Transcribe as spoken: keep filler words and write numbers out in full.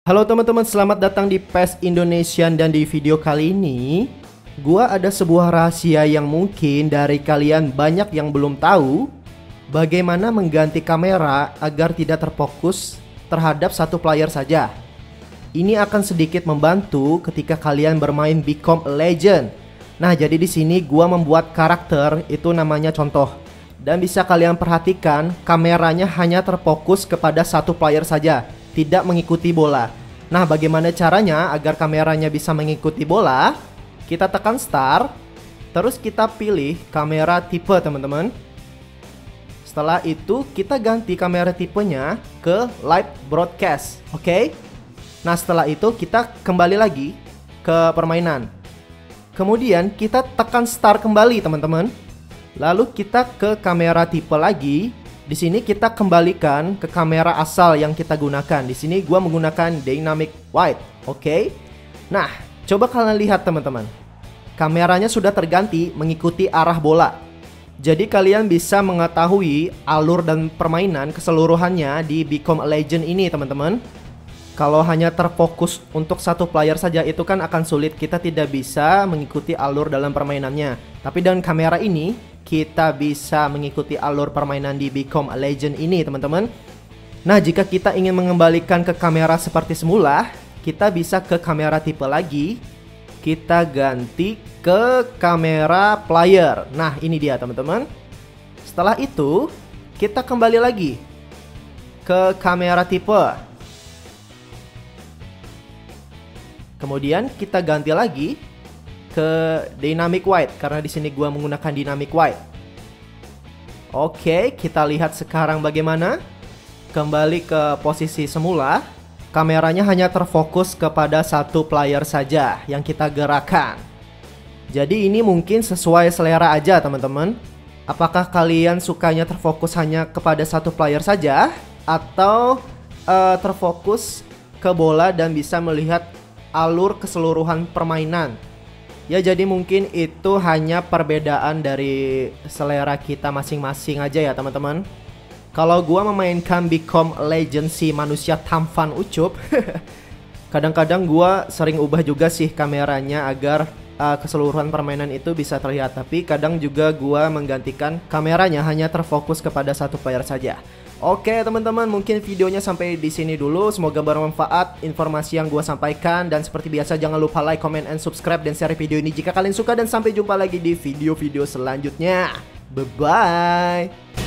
Halo teman-teman, selamat datang di P E S Indonesian. Dan di video kali ini gua ada sebuah rahasia yang mungkin dari kalian banyak yang belum tahu. Bagaimana mengganti kamera agar tidak terfokus terhadap satu player saja. Ini akan sedikit membantu ketika kalian bermain Become a Legend. Nah, jadi di sini gua membuat karakter, itu namanya contoh. Dan bisa kalian perhatikan, kameranya hanya terfokus kepada satu player saja, tidak mengikuti bola. Nah, bagaimana caranya agar kameranya bisa mengikuti bola? Kita tekan start, terus kita pilih kamera tipe, teman-teman. Setelah itu kita ganti kamera tipenya ke live broadcast. Oke okay? Nah, setelah itu kita kembali lagi ke permainan. Kemudian kita tekan start kembali, teman-teman. Lalu kita ke kamera tipe lagi. Di sini kita kembalikan ke kamera asal yang kita gunakan. Di sini gua menggunakan dynamic wide. Oke. Okay? Nah, coba kalian lihat, teman-teman. Kameranya sudah terganti mengikuti arah bola. Jadi kalian bisa mengetahui alur dan permainan keseluruhannya di Become a Legend ini, teman-teman. Kalau hanya terfokus untuk satu player saja itu kan akan sulit, kita tidak bisa mengikuti alur dalam permainannya. Tapi dengan kamera ini kita bisa mengikuti alur permainan di Become a Legend ini, teman-teman. Nah, jika kita ingin mengembalikan ke kamera seperti semula, kita bisa ke kamera tipe lagi. Kita ganti ke kamera player. Nah, ini dia, teman-teman. Setelah itu kita kembali lagi ke kamera tipe. Kemudian kita ganti lagi ke dynamic wide karena di sini gua menggunakan dynamic wide. Oke, kita lihat sekarang bagaimana. Kembali ke posisi semula. Kameranya hanya terfokus kepada satu player saja yang kita gerakkan. Jadi ini mungkin sesuai selera aja, teman-teman. Apakah kalian sukanya terfokus hanya kepada satu player saja atau uh, terfokus ke bola dan bisa melihat alur keseluruhan permainan? Ya, jadi mungkin itu hanya perbedaan dari selera kita masing-masing aja ya, teman-teman. Kalau gua memainkan Become a Legend si manusia tampan ucup, kadang-kadang gua sering ubah juga sih kameranya agar uh, keseluruhan permainan itu bisa terlihat. Tapi kadang juga gua menggantikan kameranya hanya terfokus kepada satu player saja. Oke, teman-teman, mungkin videonya sampai di sini dulu. Semoga bermanfaat informasi yang gua sampaikan, dan seperti biasa jangan lupa like, comment, and subscribe dan share video ini jika kalian suka, dan sampai jumpa lagi di video-video selanjutnya. Bye bye.